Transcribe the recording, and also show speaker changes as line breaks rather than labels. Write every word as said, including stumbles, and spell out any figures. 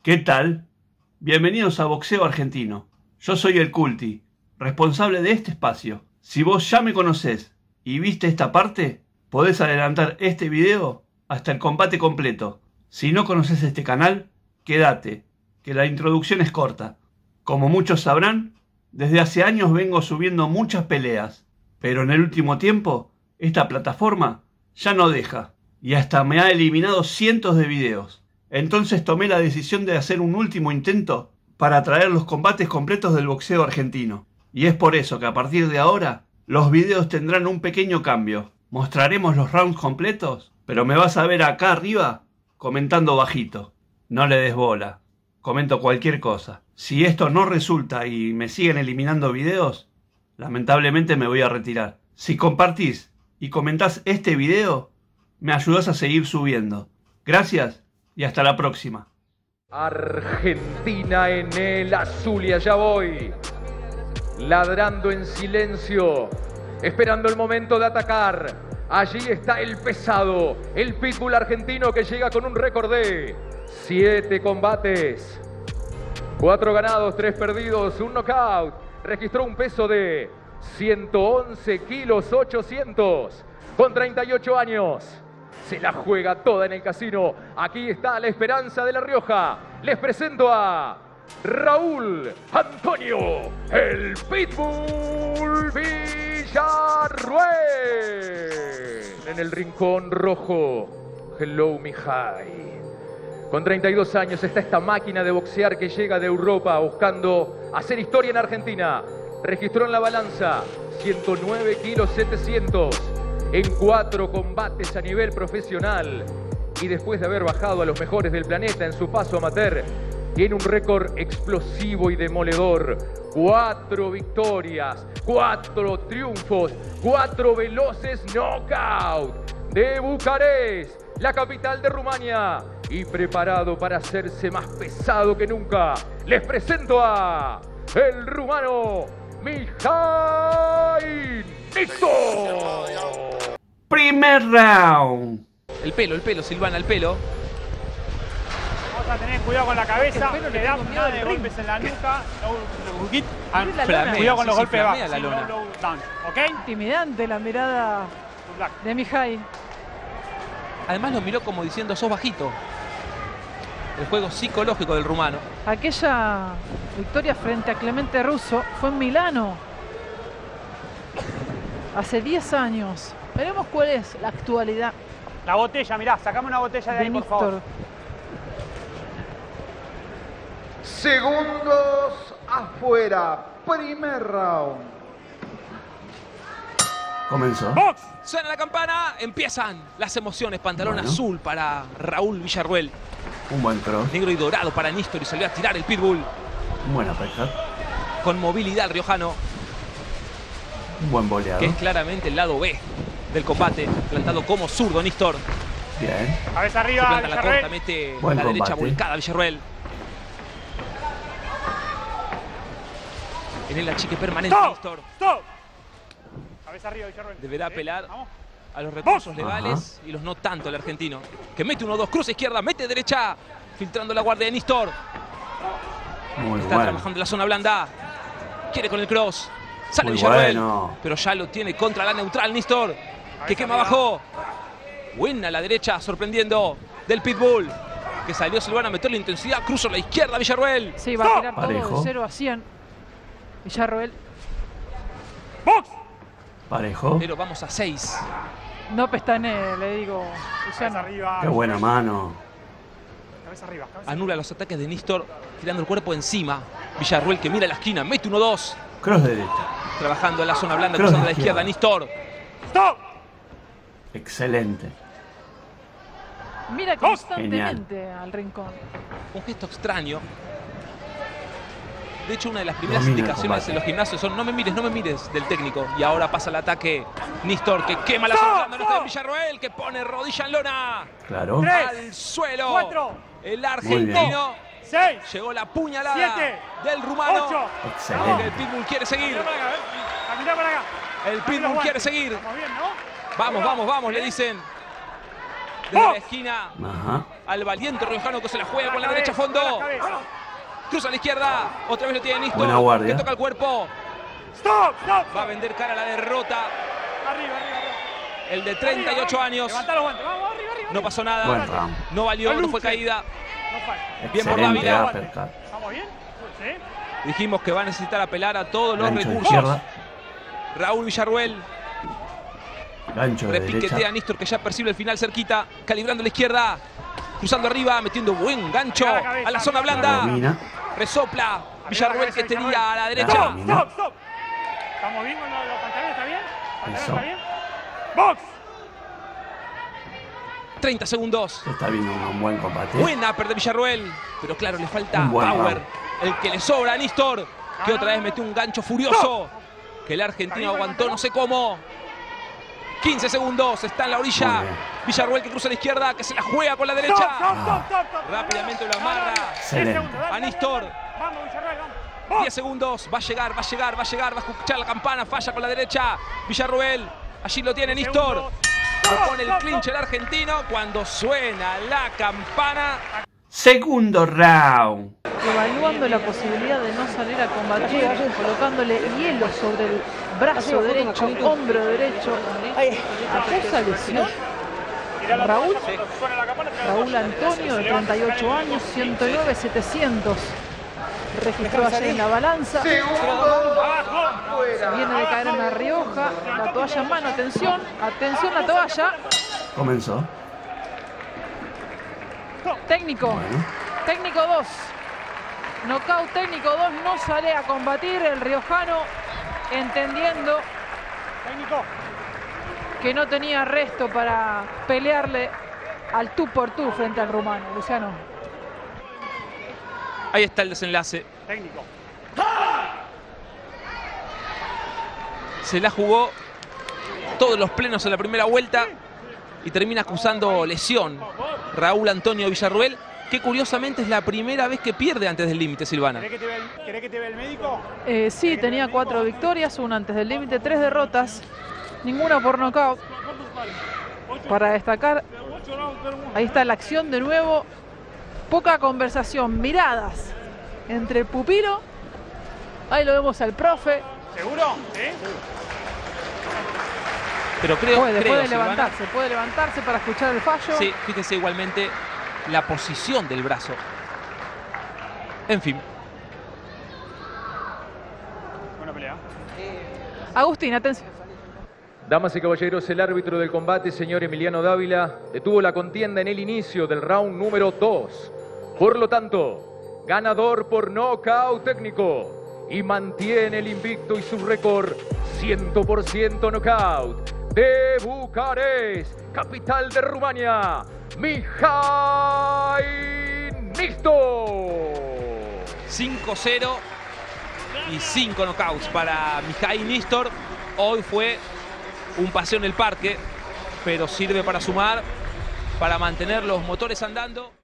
¿Qué tal? Bienvenidos a Boxeo Argentino. Yo soy el Culti, responsable de este espacio. Si vos ya me conocés y viste esta parte, podés adelantar este video hasta el combate completo. Si no conoces este canal, quédate, que la introducción es corta. Como muchos sabrán, desde hace años vengo subiendo muchas peleas, pero en el último tiempo, esta plataforma ya no deja, y hasta me ha eliminado cientos de videos. Entonces tomé la decisión de hacer un último intento para traer los combates completos del boxeo argentino. Y es por eso que a partir de ahora, los videos tendrán un pequeño cambio. Mostraremos los rounds completos, pero me vas a ver acá arriba comentando bajito. No le des bola, comento cualquier cosa. Si esto no resulta y me siguen eliminando videos, lamentablemente me voy a retirar. Si compartís y comentás este video, me ayudás a seguir subiendo. Gracias. Y hasta la próxima.
Argentina en el azul y allá voy. Ladrando en silencio, esperando el momento de atacar. Allí está el pesado, el pitbull argentino que llega con un récord de siete combates. Cuatro ganados, tres perdidos, un knockout. Registró un peso de ciento once kilos ochocientos con treinta y ocho años. Se la juega toda en el casino. Aquí está la esperanza de La Rioja. Les presento a Raúl Antonio, el Pitbull Villarruel. En el rincón rojo, Hello Mi High. Con treinta y dos años está esta máquina de boxear que llega de Europa buscando hacer historia en Argentina. Registró en la balanza ciento nueve kilos setecientos. En cuatro combates a nivel profesional y después de haber bajado a los mejores del planeta en su paso amateur, tiene un récord explosivo y demoledor. Cuatro victorias, cuatro triunfos, cuatro veloces knockout de Bucarest, la capital de Rumania, y preparado para hacerse más pesado que nunca. Les presento a el rumano Mihai Nistor.
Primer round.
El pelo, el pelo, Silvana, el pelo.
Vamos a tener cuidado con la cabeza,
El pelo le
le damos
tengo
nada
miedo
de
al
golpes en la nuca. No, no, hit, and
la
flamea.
lona.
Cuidado con
Sí,
los
sí,
golpes
flamea
bajos.
la
Sí,
lona.
low, low, down. ¿Ok?
Intimidante la mirada
Good luck.
de Mihai.
Además lo miró como diciendo, sos bajito. El juego psicológico del rumano.
Aquella victoria frente a Clemente Russo fue en Milano. Hace diez años. Veremos cuál es la actualidad
La botella, mirá, sacame una botella de
de
ahí, por favor.
Nistor.
Segundos afuera. Primer round.
Comenzó.
¡Box!
Suena la campana, empiezan las emociones. Pantalón
Bueno.
azul para Raúl Villarruel.
Un buen cross.
Negro y dorado para Nistor y salió a tirar el pitbull.
Un buen uppercut.
Con movilidad el riojano,
Un buen boleado.
que es claramente el lado B del combate. Plantado como zurdo Nistor.
Bien.
Cabeza
Se
arriba,
planta la corta,
Villarreal.
mete
Buen
la derecha
combate.
volcada Villarruel. En el achique permanente
¡Stop!
Nistor.
¡Stop! Cabeza arriba, Villarreal.
Deberá
Sí,
apelar
vamos.
a los recursos
Ajá.
legales y los no tanto el argentino. Que mete uno dos, cruza izquierda, mete derecha. Filtrando la guardia de Nistor.
Muy
Está
bueno.
trabajando la zona blanda. Quiere con el cross. Sale
Muy
Villarruel.
bueno.
Pero ya lo tiene contra la neutral Nistor. Que quema abajo. Buena la derecha, sorprendiendo del pitbull. Que salió Silvana a meterle intensidad. Cruza la izquierda Villarruel.
Sí, va a tirar todo
Parejo.
de cero a cien. Villarroel
¡Box!
Parejo.
Pero vamos a seis.
no pestañe, le digo.
Cabeza
Luciano.
arriba.
Qué buena mano.
Cabeza arriba. Cabeza
Anula los ataques de Nistor, girando el cuerpo encima. Villarruel que mira la esquina, mete uno dos.
Cross derecha.
Trabajando en la zona blanda,
Cross
cruzando a la
de
izquierda
izquierda.
Nistor.
¡Stop!
Excelente.
Mira constantemente al rincón.
Un gesto extraño. De hecho, una de las primeras
Domina el
indicaciones
combate.
en los gimnasios son no me mires, no me mires del técnico. Y ahora pasa el ataque Nistor que quema la zona blanda. No está en Villarroel que pone rodilla en lona.
Claro.
Tres.
Al suelo.
Cuatro.
El argentino.
seis.
Llegó la puñalada
Siete.
del rumano.
ocho.
Que el
Excelente.
pitbull quiere seguir.
Mira para acá, ¿eh? Camina para acá.
El
Dame los
pitbull quiere
guantes.
seguir.
Vamos bien, ¿no?
Vamos, vamos, vamos, le dicen. Desde la esquina.
Ajá.
Al valiente riojano que se la juega con la derecha a fondo. Cruza a la izquierda. Otra vez lo tiene Nistor.
Buena guardia.
Que toca el cuerpo.
Stop, stop.
Va a vender cara a la derrota.
Arriba, arriba, arriba.
El de treinta y ocho años.
Levanta los guantes. Vamos, arriba, arriba.
No pasó nada.
Buen round.
No valió, no fue caída.
No falla.
Bien por
Excelente
Dávila.
uppercut.
¿Estamos bien? Sí.
Dijimos que va a necesitar apelar a todos los
Gancho de
recursos.
izquierda.
Raúl Villarruel
Gancho de
repiquetea a
derecha.
Nistor, que ya percibe el final cerquita. Calibrando la izquierda. Cruzando arriba, metiendo buen gancho a la zona blanda.
Domina.
Resopla. Villarruel que tenía a la
La
derecha.
domina.
Stop, stop. ¿Estamos bien con los, los pantalones? ¿Está bien? ¿Pantalones
Eso.
está bien? ¡Box!
treinta segundos.
Se está viendo un buen combate.
Buena upper de Villarruel. Pero claro, le falta
Un buen
power.
round.
El que le sobra a Nistor. Que otra vez metió un gancho furioso. Que el argentino aguantó no sé cómo. quince segundos. Está en la orilla.
Muy bien.
Villarruel que cruza a la izquierda. Que se la juega con la
Stop,
derecha.
stop, stop, stop, stop.
Rápidamente lo amarra.
Excelente.
A Nistor.
Vamos, Villarreal, vamos.
diez segundos. Va a llegar, va a llegar, va a llegar. Va a escuchar la campana. Falla con la derecha. Villarruel. Allí lo tiene Nistor. Lo pone el clinch el argentino cuando suena la campana.
Segundo round.
Evaluando la posibilidad de no salir a combatir, colocándole hielo sobre el brazo derecho, hombro derecho. Acusa lesión. Raúl, Raúl Antonio, de treinta y ocho años, ciento nueve setecientos. Registró ayer en la balanza. Viene de caer en La Rioja. La toalla en mano, atención, atención la toalla.
Comenzó.
Técnico,
Bueno.
técnico dos. Knockout técnico dos, no sale a combatir el riojano, entendiendo
Técnico.
que no tenía resto para pelearle al tú por tú frente al rumano. Luciano.
Ahí está el desenlace.
Técnico.
Se la jugó todos los plenos en la primera vuelta y termina acusando lesión Raúl Antonio Villarruel, que curiosamente es la primera vez que pierde antes del límite, Silvana.
¿Querés que te vea el, ¿querés que te vea el médico?
Eh, sí, tenía cuatro victorias, una antes del límite, tres derrotas, ninguna por nocaut. Para destacar, ahí está la acción de nuevo, poca conversación, miradas entre el pupilo. Ahí lo vemos al profe.
¿Seguro? ¿Sí?
Pero creo,
Puede,
creo,
puede
Silvana,
levantarse, puede levantarse para escuchar el fallo.
sí, fíjese igualmente la posición del brazo. En fin.
Buena pelea.
Agustín, atención.
Damas y caballeros, el árbitro del combate, señor Emiliano Dávila, detuvo la contienda en el inicio del round número dos. Por lo tanto, ganador por nocaut técnico y mantiene el invicto y su récord cien por ciento nocaut de Bucarest, capital de Rumania, Mihai Nistor.
cinco cero y cinco knockouts para Mihai Nistor. Hoy fue un paseo en el parque, pero sirve para sumar, para mantener los motores andando.